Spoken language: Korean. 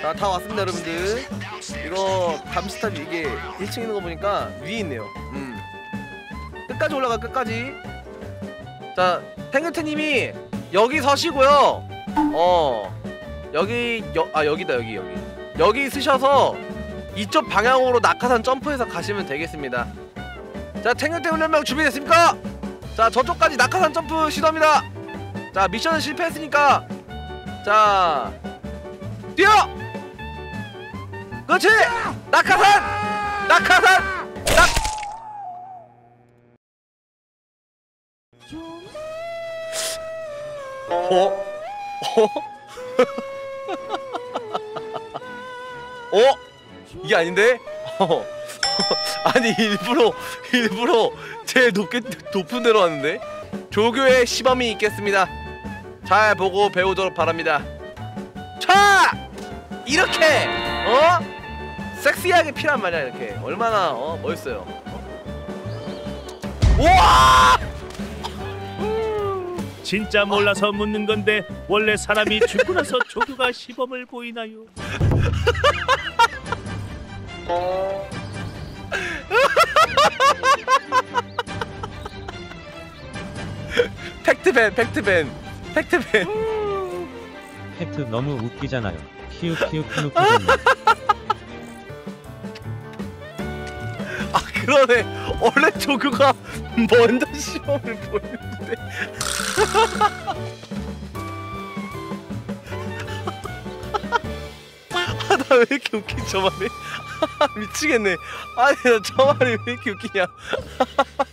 자, 다 왔습니다 여러분들. 이거 감시탑 이게 1층 있는 거 보니까 위에 있네요. 끝까지 올라가, 끝까지. 자, 탱글트님이 여기 서시고요. 여기다, 여기 쓰셔서 이쪽 방향으로 낙하산 점프해서 가시면 되겠습니다. 자, 탱글탱 훈련병 준비됐습니까? 자, 저쪽까지 낙하산 점프 시도합니다. 자, 미션은 실패했으니까 자, 뛰어! 그렇지! 낙하산! 낙하산! 이게 아닌데? 아니, 일부러 제일 높은 데로 왔는데? 조교의 시범이 있겠습니다. 잘 보고 배우도록 바랍니다. 차! 이렇게! 섹시하게 피란 말이야, 이렇게. 얼마나, 멋있어요. 우와! 진짜 몰라서 묻는 건데 원래 사람이 죽고 나서 조교가 시범을 보이나요? 팩트밴. 팩트 너무 웃기잖아요. 키읔키읔키읔. 아, 그러네. 원래 조교가 먼저 시험을 보이는데. 아, 나 왜 이렇게 웃기지, 저 말이? 미치겠네. 아니, 나 저 말이 왜 이렇게 웃기냐.